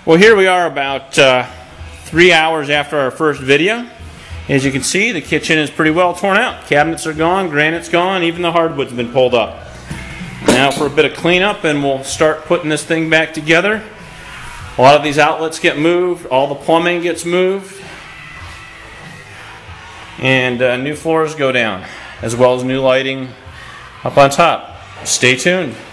Well, here we are about 3 hours after our first video. As you can see, the kitchen is pretty well torn out. Cabinets are gone, granite's gone, even the hardwood's been pulled up. Now for a bit of cleanup and we'll start putting this thing back together. A lot of these outlets get moved, all the plumbing gets moved, and new floors go down, as well as new lighting up on top. Stay tuned.